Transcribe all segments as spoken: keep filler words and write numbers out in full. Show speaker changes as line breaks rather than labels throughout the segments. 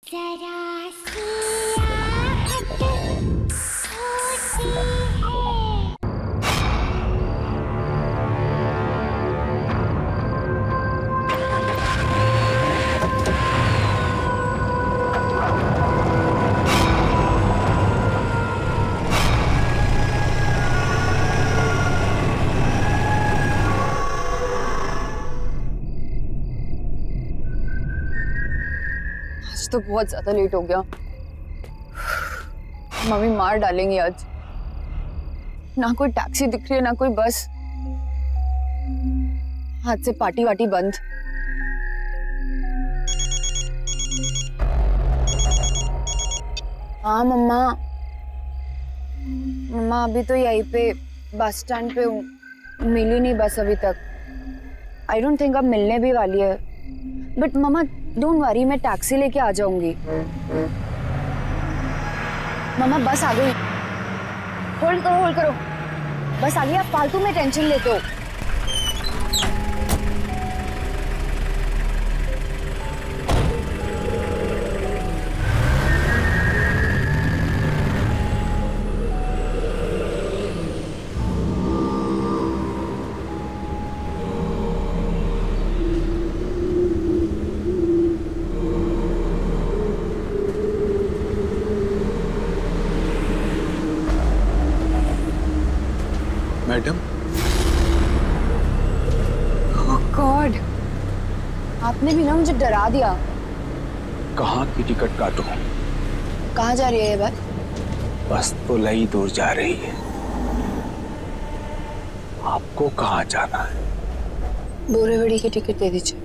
जरा सी आहट होती है।
तो बहुत ज्यादा लेट हो गया। मम्मी मार डालेंगी आज। ना कोई टैक्सी दिख रही है ना कोई बस। आज से पार्टी वाटी बंद। हाँ मम्मा, मम्मा अभी तो यहीं पे बस स्टैंड पे हूँ। मिली नहीं बस अभी तक। आई डोंट थिंक अब मिलने भी वाली है। बट मम्मा डोंट वरी, मैं टैक्सी लेके आ जाऊंगी। मम्मा बस आ गई। होल्ड करो होल्ड करो, बस आ गई। आप फालतू में टेंशन लेते हो।
मैडम,
ओह गॉड, आपने भी ना मुझे डरा दिया।
कहाँ की टिकट काटूं?
कहाँ जा रही है ये बस?
बस तो लई दूर जा रही है। आपको कहाँ जाना है?
बोरेवड़ी की टिकट दे दीजिए।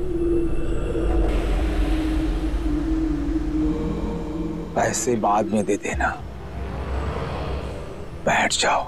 पैसे बाद में दे देना, बैठ जाओ।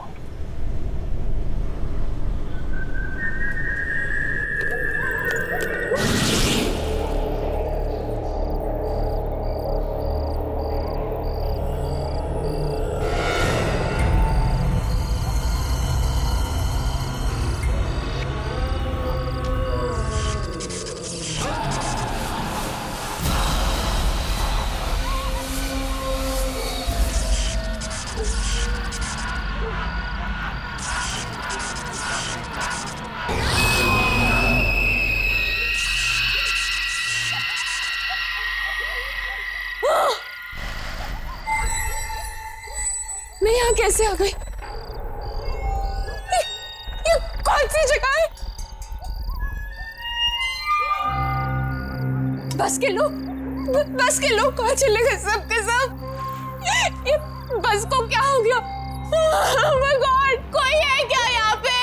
मैं यहाँ कैसे आ गई? ये, ये कौन सी जगह है? बस के लोग, बस के लोग कहाँ चले गए सब के सब? ये बस को क्या हो गया? Oh my God, कोई है क्या यहाँ पे?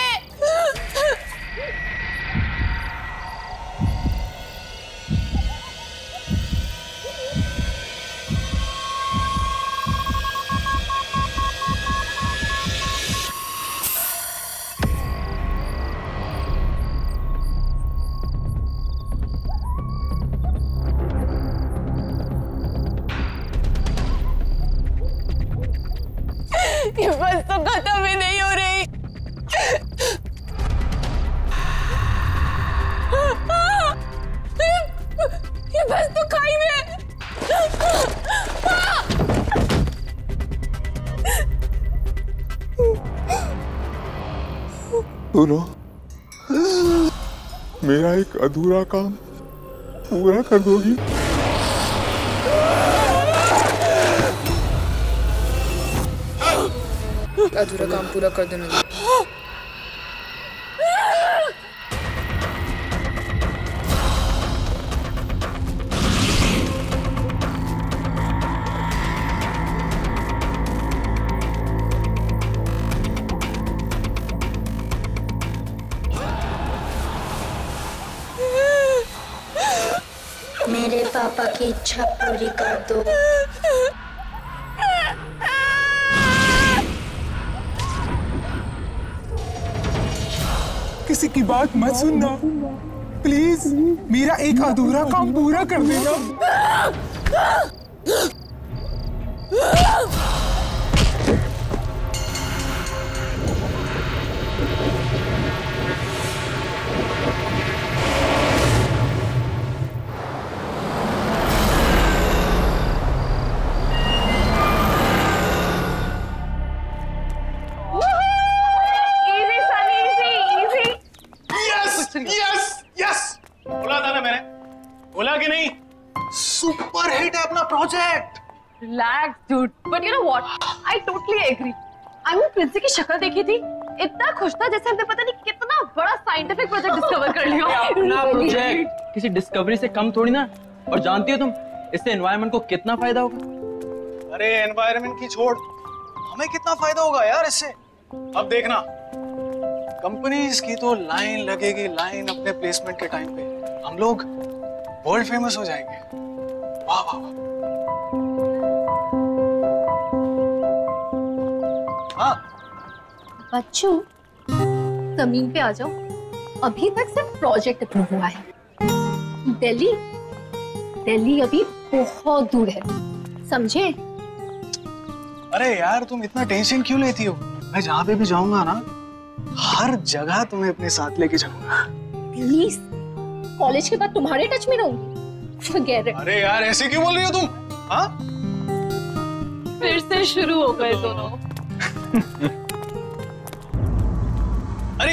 ये बस तो खत्म ही नहीं हो रही। ये बस तो खाई में।
सुनो, मेरा एक अधूरा काम पूरा कर दोगी?
अधूरा काम पूरा कर देना।
मेरे पापा की इच्छा पूरी कर दो।
किसी की बात मत सुनना प्लीज, मेरा एक अधूरा काम पूरा कर देना।
सुपर हिट है अपना project.
Relax, dude. But you know what? I totally agree. हमने प्रिंसी की शक्ल देखी थी, इतना खुश था जैसे हमने पता नहीं कितना बड़ा साइंटिफिक प्रोजेक्ट डिस्कवर कर लिया।
अपना प्रोजेक्ट किसी डिस्कवरी से कम थोड़ी ना। और जानती हो तुम इससे एनवायरनमेंट को कितना फायदा होगा?
अरे एनवायरनमेंट की छोड़, हमें कितना फायदा होगा यार इससे। अब देखना, कंपनीज की तो लाइन लगेगी, लाइन अपने प्लेसमेंट के टाइम पे। हम लोग वर्ल्ड फेमस हो जाएंगे। वाह वाह वाह। हाँ
बच्चों, जमीन पे आ जाओ। अभी तक सिर्फ प्रोजेक्ट अप्रूव हुआ है। दिल्ली दिल्ली अभी बहुत दूर है, समझे?
अरे यार तुम इतना टेंशन क्यों लेती हो? मैं जहाँ पे भी जाऊंगा ना, हर जगह तुम्हें अपने साथ लेके जाऊंगा।
प्लीज, कॉलेज के बाद तुम्हारे टच में रहूंगी। Forget it.
अरे यार ऐसे क्यों बोल रही हो तुम? हाँ?
फिर से शुरू हो गए दोनों।
अरे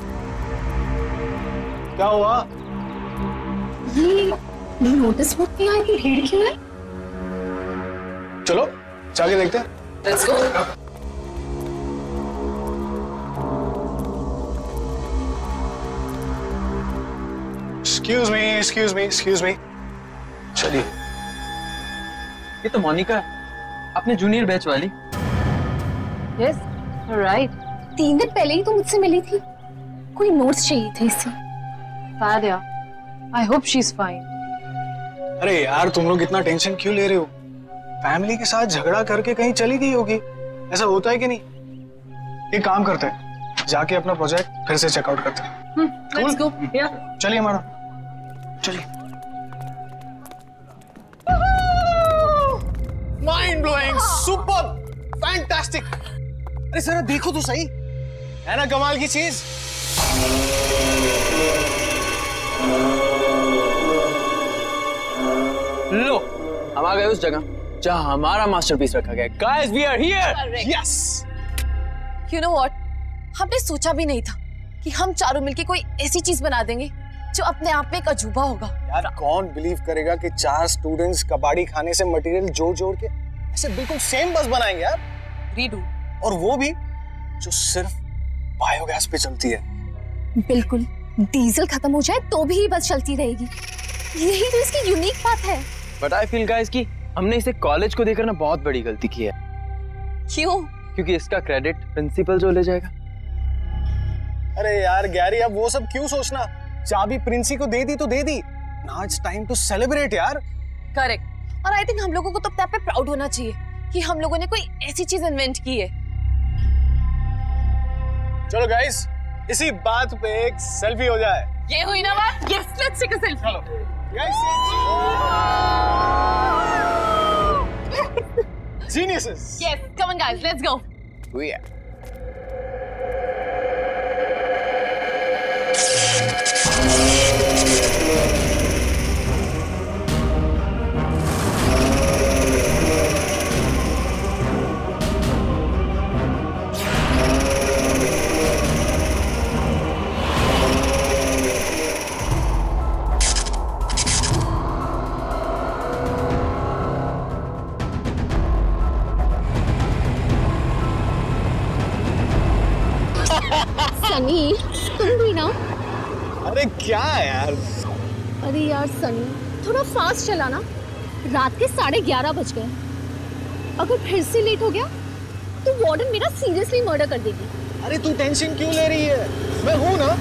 क्या हुआ?
ये नोटिस बोर्ड पे यहाँ की भीड़ क्यों है?
चलो जाके देखते हैं।
Let's go.
Excuse me, excuse me, excuse me. चलिए।
ये तो मोनिका है, अपने जूनियर बैच वाली।
Yes, right. तीन दिन पहले ही तो मुझसे मिली थी। कोई नोट्स चाहिए थे इससे। Bad यार. I hope she's fine.
अरे यार तुम लोग इतना टेंशन क्यों ले रहे हो? फैमिली के साथ झगड़ा करके कहीं चली गई होगी, ऐसा होता है कि नहीं? एक काम करते हैं, जाके अपना प्रोजेक्ट फिर से चेकआउट करते हैं।
Hmm, let's go. Yeah.
चलिए हमारा, चलिए। Mind blowing, super, fantastic. अरे सर देखो तो सही, है ना कमाल की चीज?
लो, हम आ गए उस जगह जहां हमारा मास्टरपीस रखा गया है। Guys, we are here.
Yes.
You know what? हमने सोचा भी नहीं था कि हम चारों मिलके कोई ऐसी चीज बना देंगे जो अपने आप में एक अजूबा होगा।
यार कौन बिलीव करेगा कि चार स्टूडेंट्स कबाड़ी खाने से मटेरियल जोड़ जोड़ के ऐसे बिल्कुल सेम बस बनाएंगे यार।
रीडू।
और वो भी जो सिर्फ बायोगैस पे चलती है।
बिल्कुल, डीजल खत्म हो जाए तो भी बस चलती रहेगी। यही तो इसकी यूनिक बात है।
बट आई फील गाइस कि हमने इसे कॉलेज को देकर ना बहुत बड़ी गलती की है।
क्यों?
क्योंकि इसका क्रेडिट प्रिंसिपल जो ले जाएगा।
अरे यार गैरी, अब वो सब क्यों सोचना? चाबी प्रिंसी को दे दी तो दे दी। Now it's time to celebrate यार।
करेक्ट। और आई थिंक हम लोगों को तो अपने आप पे प्राउड होना चाहिए कि हम लोगों ने कोई ऐसी चीज इन्वेंट की है।
चलो गाइस, इसी बात पे एक सेल्फी हो जाए।
ये हुई ना बात? Yes, let's take a selfie.
चलो guys, geniuses.
Yes, come on guys, let's go.
We are.
Sunny, तुम भी ना?
अरे क्या यार?
अरे यार सनी, थोड़ा फास्ट चलाना। रात के साढ़े ग्यारह बज गए। अगर फिर से लेट हो गया तो वार्डन मेरा सीरियसली मर्डर कर देगी।
अरे तू टेंशन क्यों ले रही है? मैं हूं ना।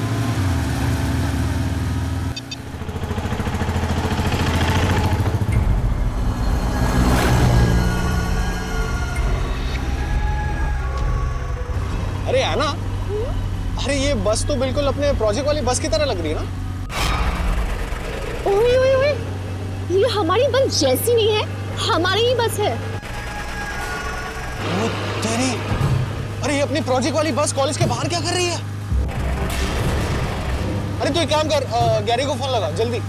अरे आना, अरे ये बस तो बिल्कुल अपने प्रोजेक्ट वाली बस की तरह लग रही है ना?
ओए ओए ओए, ये हमारी बस जैसी नहीं है, हमारी ही बस है।
ओ तेरी, अरे ये अपनी प्रोजेक्ट वाली बस कॉलेज के बाहर क्या कर रही है? अरे तू एक काम कर, गैरी को फोन लगा जल्दी।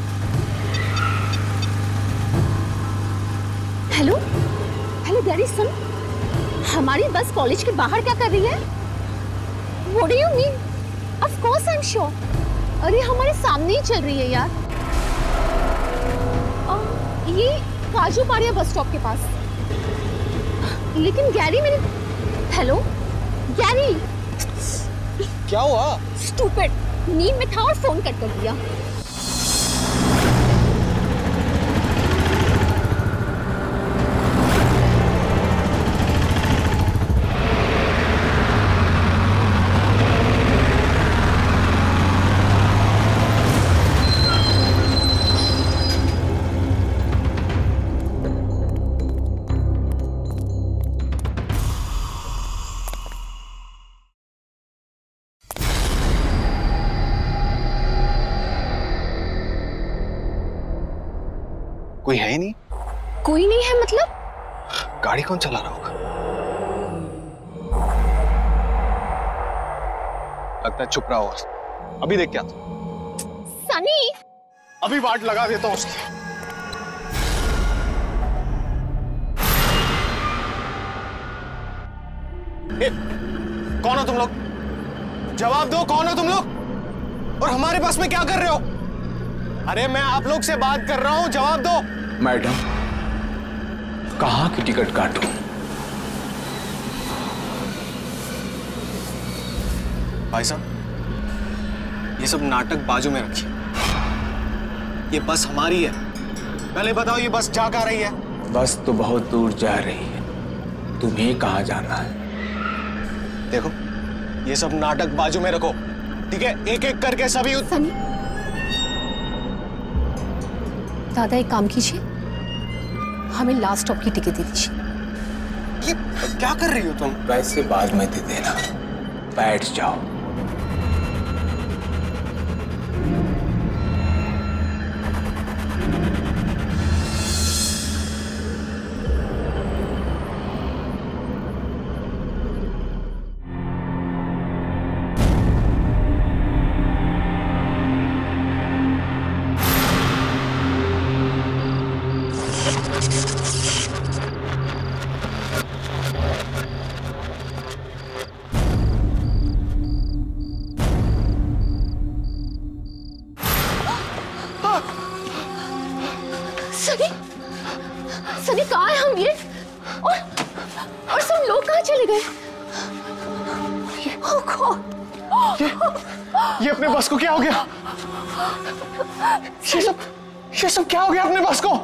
हेलो हेलो गैरी, सुन, हमारी बस कॉलेज के बाहर क्या कर रही है? What do you mean? Of course I'm sure. अरे हमारे सामने ही चल रही है यार। काजू पाड़िया बस स्टॉप के पास। लेकिन गैरी मेरे, हेलो गैरी।
क्या हुआ?
स्टूपिड, नींद में था और फोन कट कर दिया।
कोई है ही नहीं।
कोई नहीं है मतलब?
गाड़ी कौन चला रहा होगा? लगता है चुप रहा होगा। अभी देख क्या
सनी,
अभी वाट लगा देता हूं उसकी। ए, कौन हो तुम लोग? जवाब दो, कौन हो तुम लोग? और हमारे बस में क्या कर रहे हो? अरे मैं आप लोग से बात कर रहा हूं, जवाब दो।
मैडम, कहाँ की टिकट काटूं?
भाई साहब, ये सब नाटक बाजू में रखिए। ये बस हमारी है। पहले बताओ ये बस जा कहाँ रही है?
बस तो बहुत दूर जा रही है, तुम्हें कहाँ जाना है?
देखो, ये सब नाटक बाजू में रखो, ठीक है? एक एक करके सभी।
सनी, दादा एक काम कीजिए, हमें लास्ट स्टॉप की टिकट दे दीजिए।
ये क्या कर रही हो तुम?
वैसे बाद में दे देना, बैठ जाओ।
सनी, सनी कहाँ है हम? ये और और सब लोग कहाँ चले गए? Oh God!
ये ये अपने बस को क्या हो गया? ये सब ये सब क्या हो गया अपने बस को?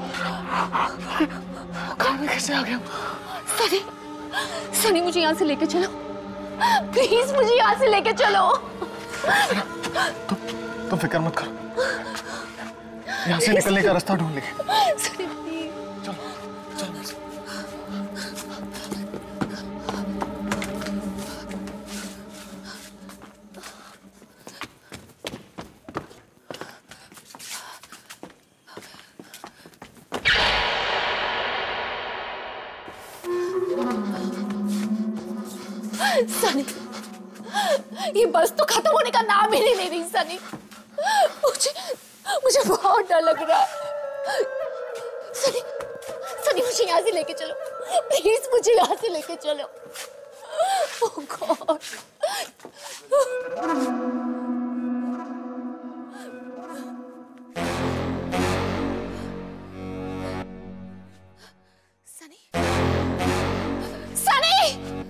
कार में कैसे आ गया?
सनी, सनी मुझे यहाँ से लेके चलो, प्लीज मुझे यहाँ से लेके चलो।
तुम तुम फिक्र मत करो, यहाँ से निकलने का रास्ता ढूंढ लेंगे।
Sunny please.
चलो चलो।
सनी, ये बस तो खत्म होने का नाम ही नहीं ले रही। सनी, मुझे मुझे बहुत डर लग रहा है। सनी, सनी मुझे यहाँ से लेके चलो, प्लीज मुझे यहाँ से लेके चलो। Oh God! सनी, सनी,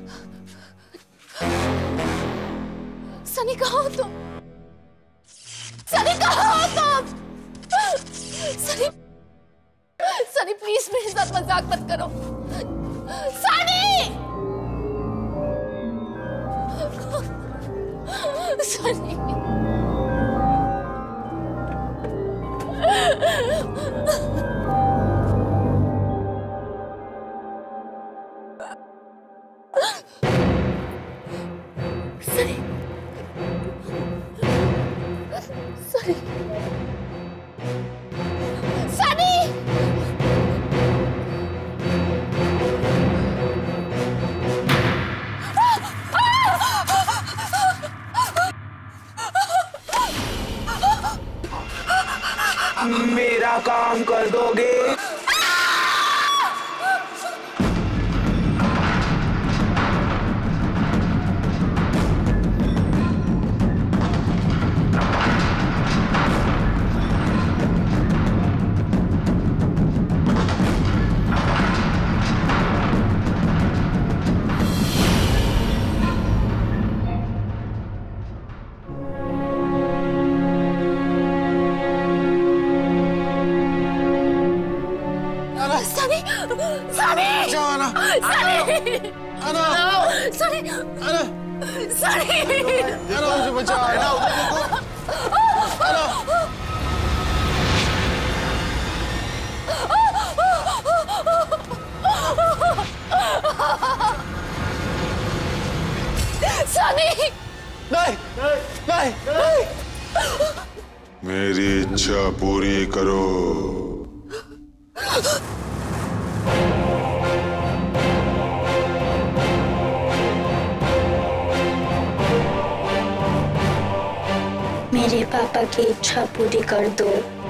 सनी कहाँ हो तुम? सनी कहाँ हो तुम? सनी, सनी प्लीज मेरे साथ मजाक मत करो। सनी, सनी, सनी, सनी, सनी,
मेरा
सनी सनी
जाओ ना
सनी
अना
सनी
अना
सनी
अना मुझे बचाओ अना अना
सनी
नहीं नहीं नहीं
मेरी इच्छा पूरी करो।
मेरे पापा की इच्छा पूरी कर दो।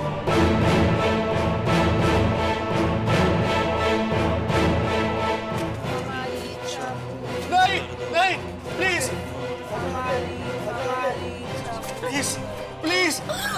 नहीं नहीं प्लीज प्लीज प्लीज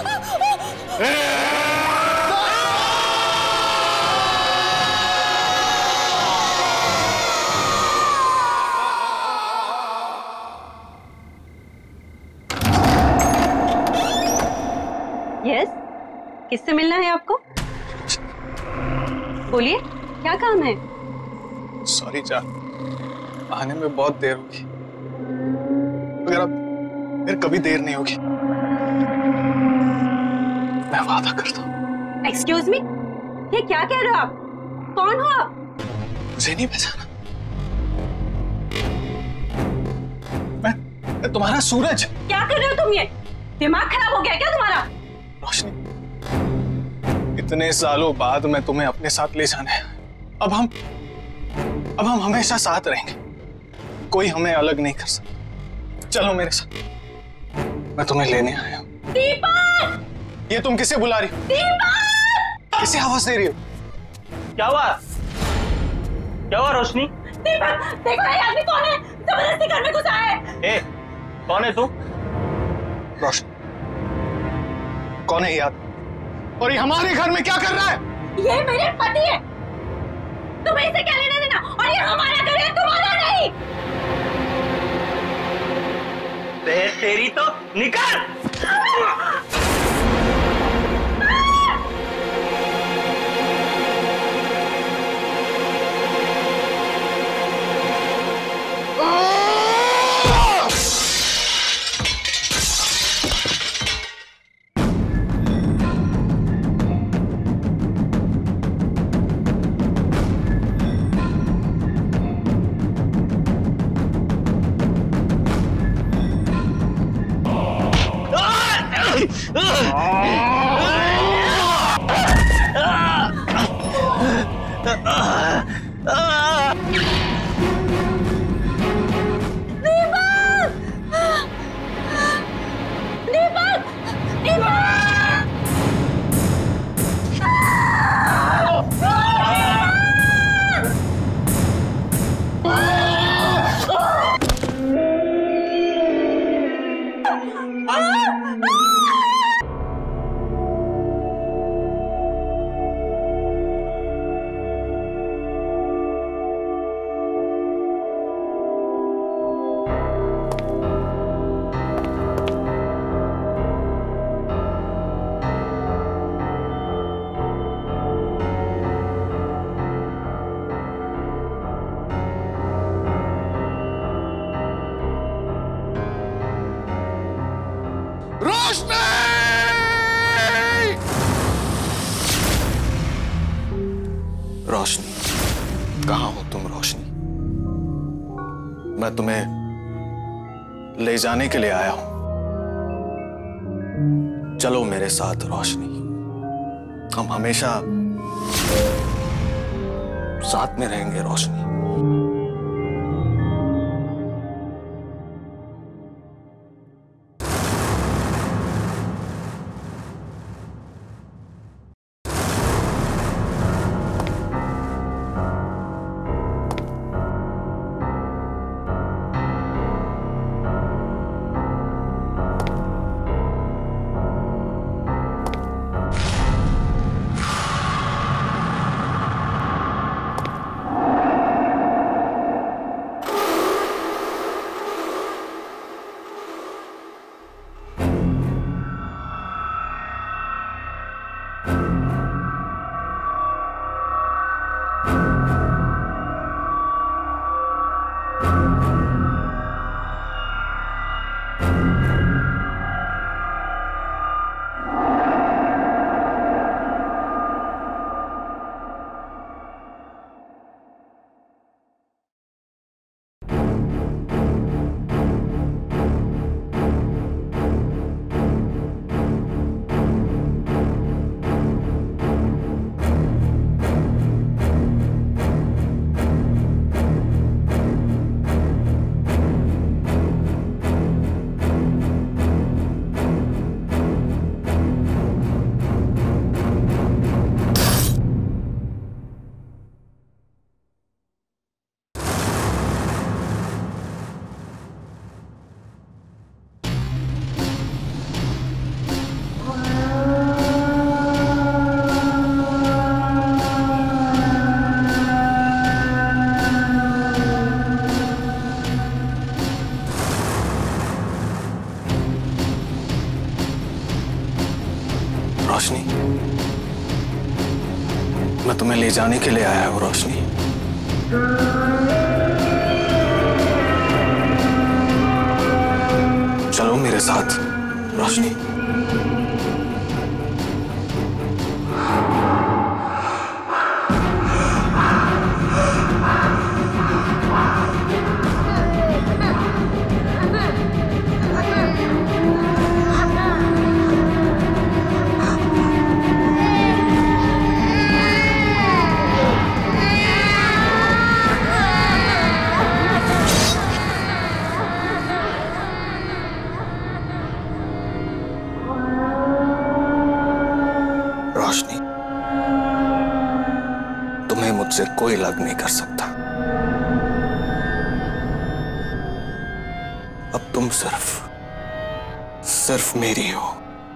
यस, किससे मिलना है आपको? बोलिए, क्या काम है?
सॉरी जान, आने में बहुत देर होगी, मगर अब फिर कभी देर नहीं होगी, मैं वादा करता हूँ।
एक्सक्यूज मी, ये क्या कह रहे हो आप? कौन हो आप?
मुझे नहीं पहचाना, मैं, मैं तुम्हारा सूरज।
क्या कर रहे हो तुम? ये दिमाग खराब हो गया क्या तुम्हारा?
रोशनी, इतने सालों बाद मैं तुम्हें अपने साथ ले जाने, अब हम अब हम हमेशा साथ रहेंगे, कोई हमें अलग नहीं कर सकता। चलो मेरे साथ, मैं तुम्हें लेने आया हूँ।
दीपक!
ये तुम किसे बुला रही हो?
दीपक!
किसे आवाज दे रही हो?
क्या हुआ? क्या हुआ रोशनी?
दीपक, देखो ये आदमी कौन है? जबरदस्ती घर में घुसा है।
ए, कौन है तू?
रोशनी, कौन है ये आदमी? और ये हमारे घर में क्या कर रहा है?
ये मेरे पति है, तुम्हें इसे क्या लेना देना? और ये हमारा घर है, तुम्हारा नहीं।
ते, तेरी तो निकल!
रोशनी, कहाँ हो तुम रोशनी? मैं तुम्हें ले जाने के लिए आया हूं, चलो मेरे साथ रोशनी, हम हमेशा साथ में रहेंगे रोशनी। जाने के लिए आया है वो रोशनी। चलो मेरे साथ रोशनी। रोशनी, तुम्हें मुझसे कोई अलग नहीं कर सकता। अब तुम सिर्फ सिर्फ मेरी हो।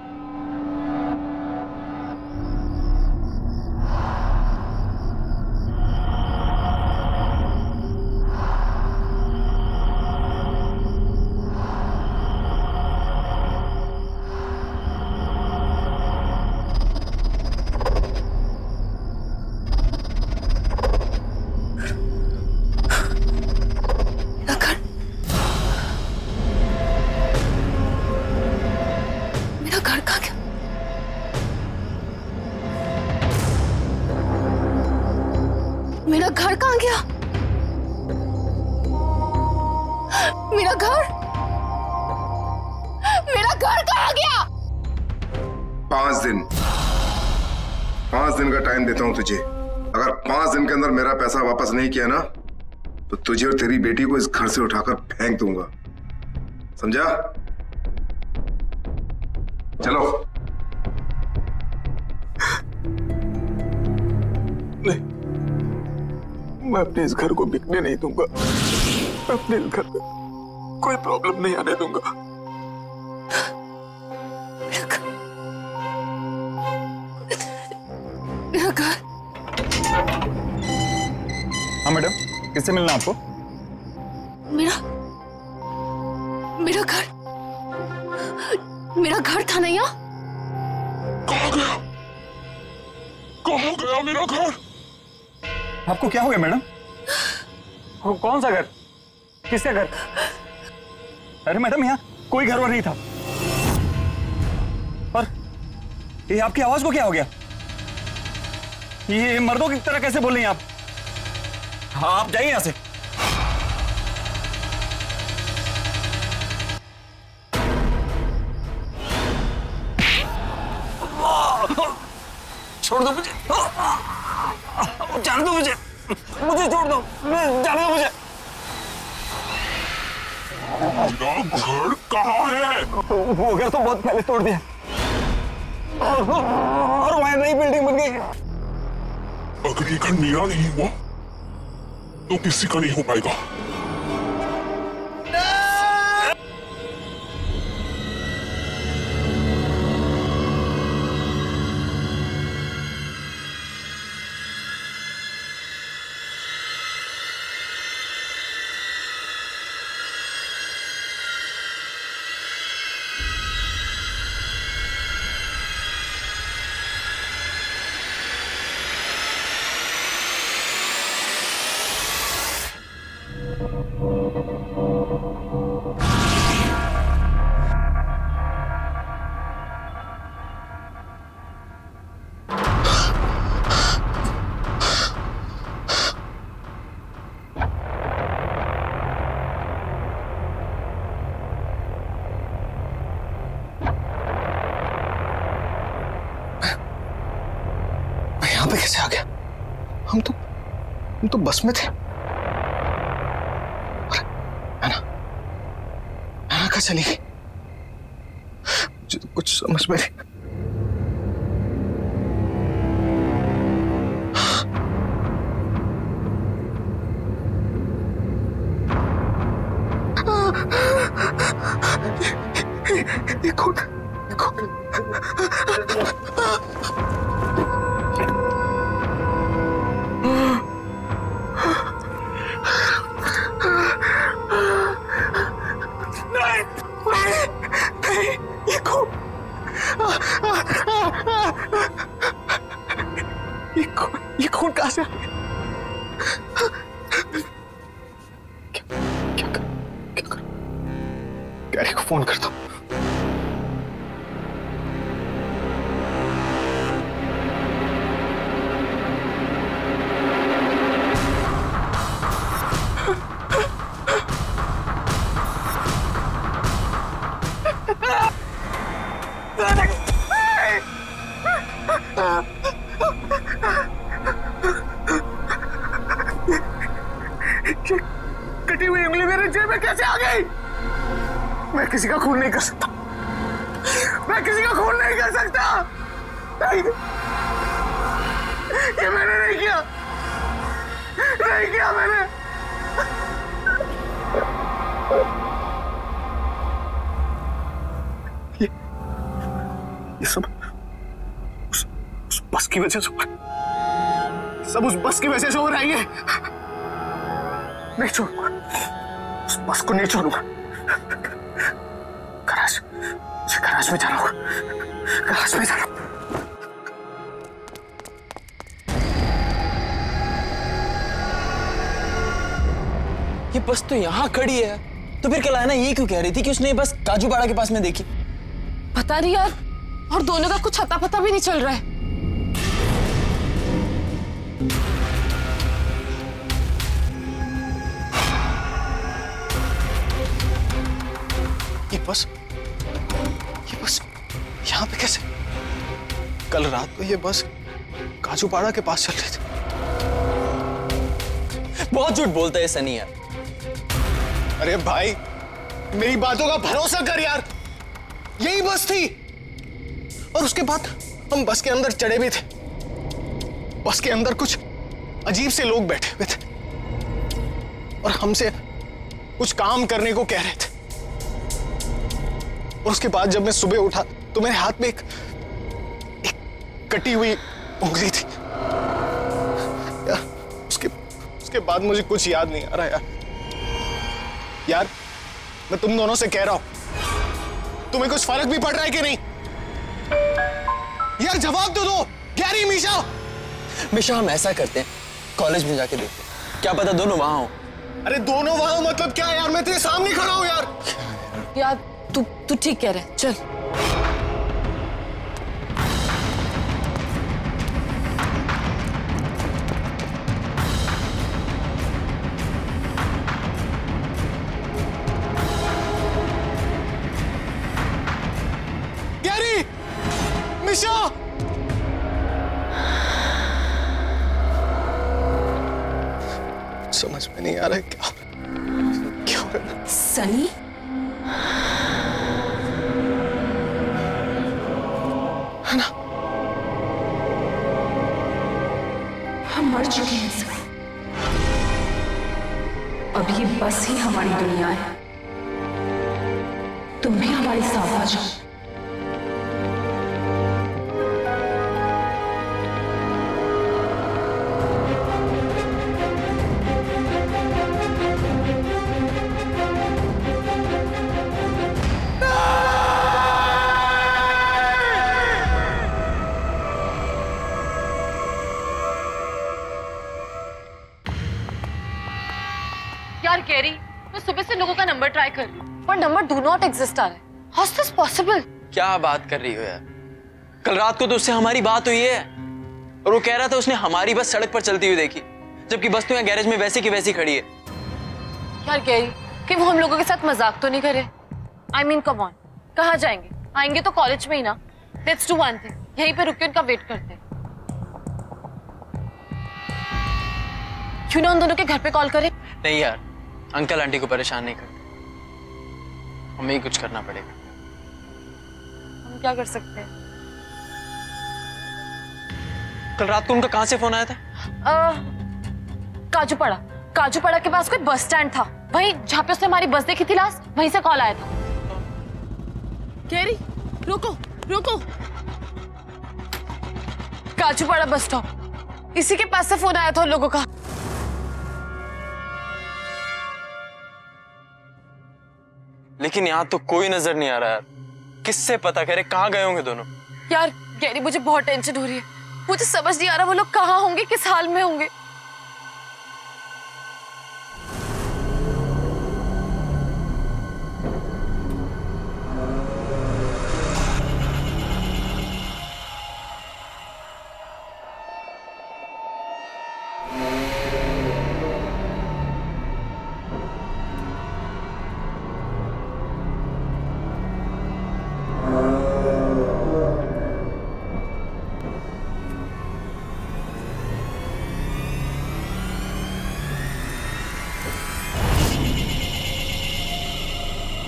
मेरा घर कहाँ गया? मेरा घर मेरा घर कहाँ गया?
पांच दिन पांच दिन का टाइम देता हूं तुझे। अगर पांच दिन के अंदर मेरा पैसा वापस नहीं किया ना तो तुझे और तेरी बेटी को इस घर से उठाकर फेंक दूंगा, समझा? चलो।
नहीं, मैं अपने इस घर को बिकने नहीं दूंगा। मैं अपने इस घर में कोई प्रॉब्लम नहीं आने दूंगा।
मेरा घर।
हाँ मैडम, किससे मिलना आपको?
मेरा मेरा घर मेरा घर था ना यहाँ।
कहाँ गया? कहाँ गया मेरा घर?
आपको क्या हो गया मैडम? कौन सा घर? किसका घर? अरे मैडम, यहाँ कोई घर वर नहीं था। और ये आपकी आवाज को क्या हो गया? ये मर्दों की तरह कैसे बोल रही हैं आप? हाँ, आप जाइए यहाँ से। छोड़ दो मुझे, जाने दो मुझे, मुझे छोड़ दो, जाने दो मुझे।
मेरा घर कहाँ है?
वो घर तो बहुत पहले तोड़ दिया और, और वहां नई बिल्डिंग बन गई।
अगर ये घर मेरा नहीं हुआ तो किसी का नहीं हो पाएगा।
यहाँ पे कैसे आ गया? हम तो हम तो बस में थे। अरे ऐना, ऐना कहाँ चली गई? मुझे तो कुछ समझ में नहीं। ये कौन? ये कौन? ये कौन? ये कौन? ये कौन कहाँ से क्या क्या कर, क्या कर? गैरी को फोन करता हूँ।
कटी हुई उंगली मेरे जेब में कैसे आ गई? मैं किसी का खून नहीं कर सकता, मैं किसी का खून नहीं कर सकता। नहीं, ये मैंने नहीं किया, नहीं किया मैंने। ये, ये सब उस, उस बस की वजह से हो रहा है, सब उस बस की वजह से हो रहा है। ये नहीं छोड़ूंगा, उस बस को नहीं छोड़ूंगा। गराज, गराज में जाना होगा, गराज में जाना।
ये बस तो यहाँ खड़ी है, तो फिर कलायना ये क्यों कह रही थी कि उसने ये बस काजूपाड़ा के पास में देखी?
पता नहीं यार, और दोनों का कुछ अता पता भी नहीं चल रहा है।
ये बस ये बस यहाँ पे कैसे? कल रात को ये बस काजूपाड़ा के पास चल रही थी।
बहुत झूठ बोलता है सनी यार।
अरे भाई, मेरी बातों का भरोसा कर यार, यही बस थी। और उसके बाद हम बस के अंदर चढ़े भी थे। बस के अंदर कुछ अजीब से लोग बैठे हुए थे और हमसे कुछ काम करने को कह रहे थे। और उसके बाद जब मैं सुबह उठा तो मेरे हाथ में एक, एक कटी हुई उंगली थी यार। उसके उसके बाद मुझे कुछ याद नहीं आ रहा यार। यार मैं तुम दोनों से कह रहा हूं, तुम्हें कुछ फर्क भी पड़ रहा है कि नहीं? यार जवाब तो दो। गैरी, मीशा
मीशा हम ऐसा करते हैं, कॉलेज में जाके देखते हैं, क्या पता दोनों वहां हो।
अरे दोनों वहां मतलब क्या यार? मैं तेरे सामने खड़ा हूं यार।
यार तू तू ठीक कह रहा है, चल।
गैरी, मीशा, समझ में नहीं आ रहा है क्या क्या हो रहा है।
सनी,
है ना?
हम मर चुके हैं सनी, अब ये बस ही हमारी दुनिया है। तुम भी हमारे साथ आ जाओ।
यार गैरी, मैं सुबह से लोगों का नंबर ट्राई कर रही हूँ पर नंबर डू नॉट एग्जिस्ट आ रहा है। How is this possible?
क्या बात कर रही हो यार? कल रात को तो उससे हमारी बात हुई है और वो कह रहा था उसने हमारी बस सड़क पर चलती हुई देखी, जबकि बस तो यहाँ गैरेज में वैसी की वैसी खड़ी है।
यार गैरी, कि वो हम लोगों के साथ मजाक तो नहीं करे? आई मीन कम ऑन, कहाँ जाएंगे? आएंगे तो कॉलेज में ही ना। लेट्स डू वन थिंग, यहीं पे रुक के उनका वेट करते हैं। क्यों ना उन दोनों के घर पे कॉल करें?
नहीं यार, अंकल आंटी को परेशान नहीं करते, हमें ही कुछ करना पड़ेगा।
हम क्या कर सकते हैं?
कल रात को उनका कहां से फोन आया था?
आ, काजूपाड़ा काजूपाड़ा के पास कोई बस स्टैंड था, वहीं जहाँ पे उसने हमारी बस देखी थी लास्ट, वहीं से कॉल आया था। गैरी, रुको रुको, काजूपाड़ा बस स्टॉप, इसी के पास से फोन आया था उन लोगों का।
लेकिन यहाँ तो कोई नजर नहीं आ रहा यार, किससे पता करे कहाँ गए होंगे दोनों?
यार गैरी, मुझे बहुत टेंशन हो रही है, मुझे समझ नहीं आ रहा वो लोग कहाँ होंगे, किस हाल में होंगे।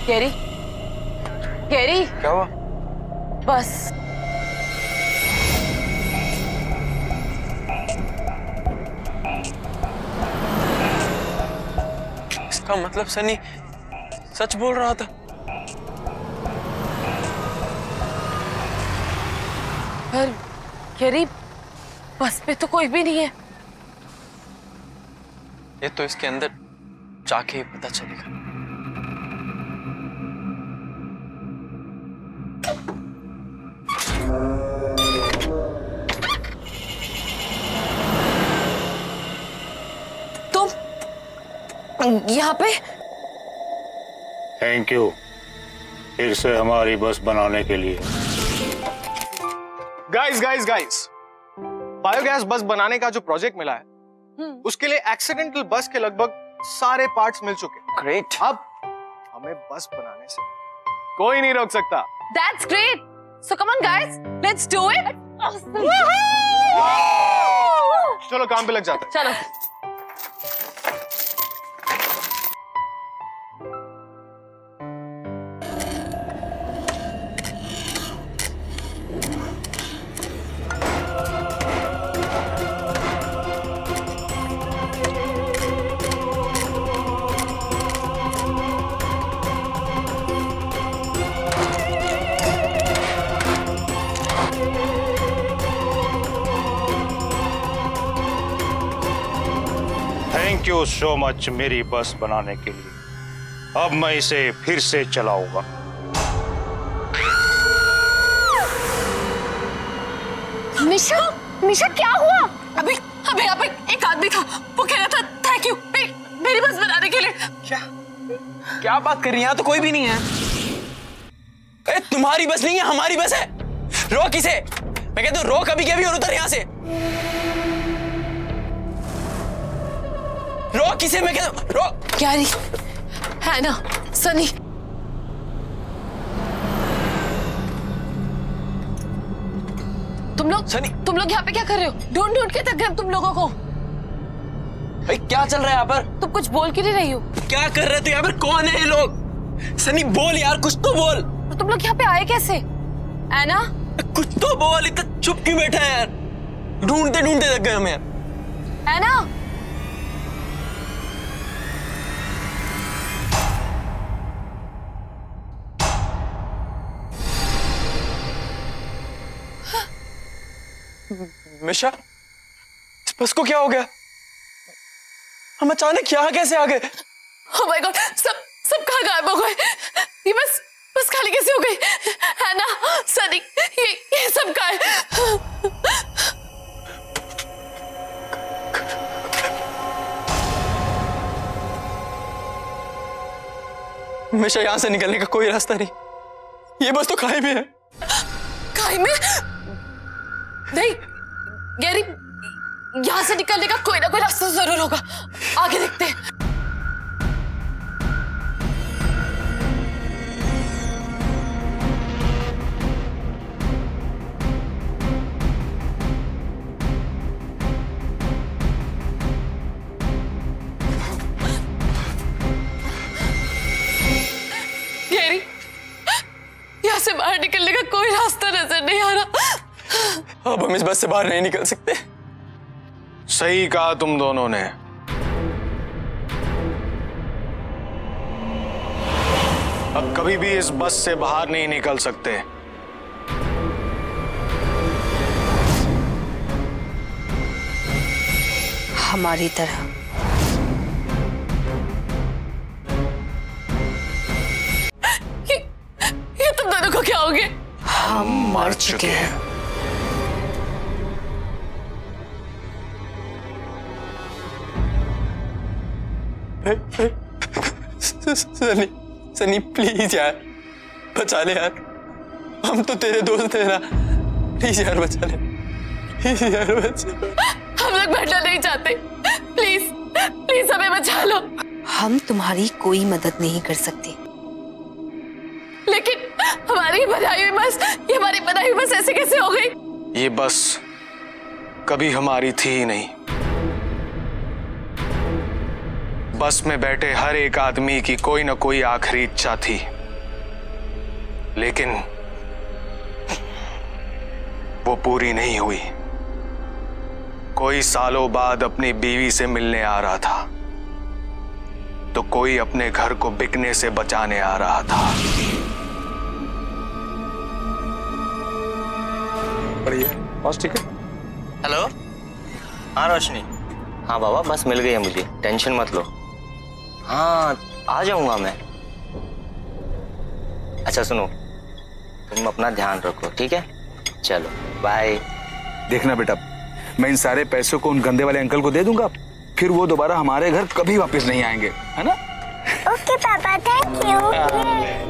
गैरी, गैरी,
क्या हुआ?
बस
इसका मतलब सनी सच बोल रहा था।
पर गैरी, बस पे तो कोई भी नहीं है।
ये तो इसके अंदर जाके ही पता चलेगा।
तुम यहाँ पे?
थैंक यू फिर से हमारी बस बनाने के लिए।
गाइस गाइस गाइस, बायोगैस बस बनाने का जो प्रोजेक्ट मिला है उसके लिए एक्सीडेंटल बस के लगभग सारे पार्ट्स मिल चुके हैं।
ग्रेट।
अब हमें बस बनाने से कोई नहीं रोक सकता।
That's great. So come on guys, let's do it.
चलो काम पे लग जाते हैं।
चलो।
थैंक यू सो मच मेरी बस बनाने के लिए। अब मैं इसे फिर से चलाऊंगा।
मिशा, मिशा क्या हुआ? अभी अभी यहाँ पे एक आदमी था, वो कह रहा था थैंक यू मेरी, मेरी बस बनाने के लिए।
क्या क्या बात कर रही है? यहाँ तो कोई भी नहीं है। ए, तुम्हारी बस नहीं है, हमारी बस है। रोक इसे। मैं कहता हूँ रोक अभी के अभी और उतर यहाँ से। रोक इसे, मैं कहता हूँ रोक।
गैरी, है ना, सनी, तुम लोग
सनी,
तुम लोग यहाँ पे क्या कर रहे हो? ढूंढ ढूंढ के थक गए हम तुम लोगों को।
भाई क्या चल रहा है यहाँ पर?
तुम कुछ बोल क्यों नहीं रही हो?
क्या कर रहे थे यहाँ पर? कौन है ये लोग? सनी बोल यार, कुछ तो बोल।
तो तुम लोग यहाँ पे आए कैसे? ऐना,
कुछ तो बोल, इतना चुप क्यों बैठा है यार? ढूंढते ढूंढते थक गए हम यार।
ऐना,
मिशा, इस बस को क्या हो गया? हम अचानक यहाँ कैसे आ गए?
oh my God, सब सब कहाँ गायब हो गए? ये बस बस खाली कैसे हो गई? है ना सनी, ये ये सब कहाँ है?
मिशा, यहाँ से निकलने का कोई रास्ता नहीं। ये बस तो खाई में है।
खाई में? नहीं गैरी, यहाँ से निकलने का कोई ना कोई रास्ता जरूर होगा। आगे देखते हैं। गैरी, यहाँ से बाहर निकलने का कोई रास्ता नजर नहीं आ रहा।
अब हम इस बस से बाहर नहीं निकल सकते।
सही कहा तुम दोनों ने। अब कभी भी इस बस से बाहर नहीं निकल सकते।
हमारी तरह।
ये, ये तुम दोनों को क्या हो गया?
हम मर चुके हैं।
सनी, सनी प्लीज यार, बचा ले यार। हम तो तेरे दोस्त हैं ना। प्लीज यार बचा ले, प्लीज यार बचा।
हम लोग बैठना नहीं चाहते। प्लीज प्लीज हमें बचा लो।
हम तुम्हारी कोई मदद नहीं कर सकते।
लेकिन हमारी बनाई हुई बस, ये हमारी बनाई हुई बस ऐसे कैसे हो गई?
ये बस कभी हमारी थी ही नहीं। बस में बैठे हर एक आदमी की कोई ना कोई आखिरी इच्छा थी।
लेकिन वो पूरी नहीं हुई। कोई सालों बाद अपनी बीवी से मिलने आ रहा था तो कोई अपने घर को बिकने से बचाने आ रहा था।
बस ठीक है।
हेलो, हाँ रोशनी। हाँ बाबा, बस मिल गई है मुझे, टेंशन मत लो। हाँ आ जाऊंगा मैं। अच्छा सुनो, तुम अपना ध्यान रखो, ठीक है? चलो बाय।
देखना बेटा, मैं इन सारे पैसों को उन गंदे वाले अंकल को दे दूंगा, फिर वो दोबारा हमारे घर कभी वापस नहीं आएंगे, है ना?
ओके पापा, थैंक यू।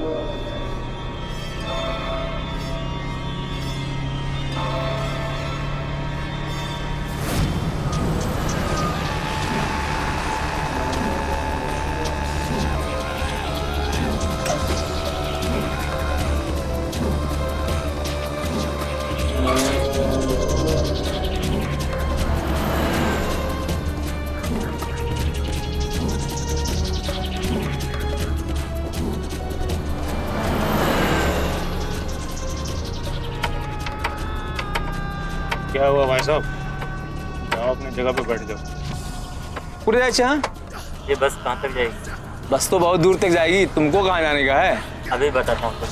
क्या हुआ भाई साहब? जाओ अपनी जगह पे बैठ जाओ।
पूरे जाए हाँ?
ये बस कहाँ तक जाएगी?
बस तो बहुत दूर तक जाएगी, तुमको कहाँ जाने का है?
अभी बताता हूँ।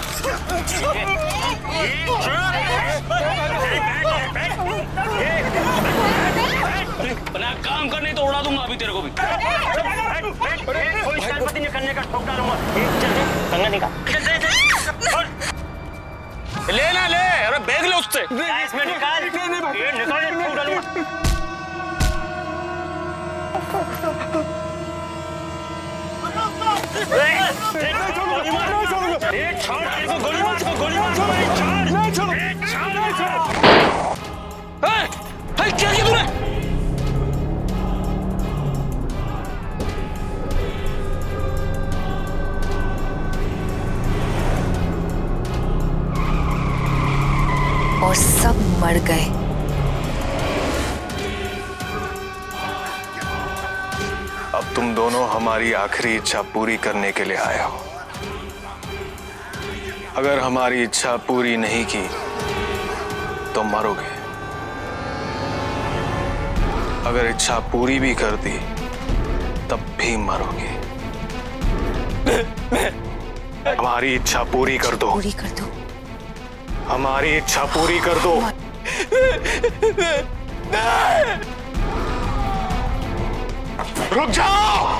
अपना काम करने तो उड़ा दूंगा अभी तेरे को भी।
ने करने का ठोक डालूंगा। कंगा निकाल।
ले ना ले, अरे बैग ले उससे।
इसमें निकाल। ये निकाल, ठोक डालूंगा। गोली मार, छोड़ इसको, गोली मार, इसको गोली मार, छोड़, नहीं छोड़, नहीं छोड़।
हे, हे, क्या किया तूने?
और सब मर गए।
अब तुम दोनों हमारी आखिरी इच्छा पूरी करने के लिए आए हो। अगर हमारी इच्छा पूरी नहीं की तो मरोगे। अगर इच्छा पूरी भी कर दी तब भी मरोगे। हमारी इच्छा पूरी कर दो।
पूरी कर दो।
हमारी इच्छा पूरी कर दो। रुक जाओ।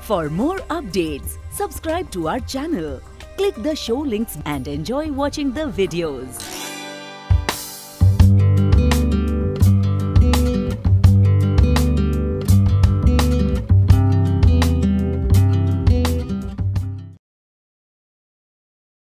For more updates, subscribe to our channel, click the show links and enjoy watching the videos.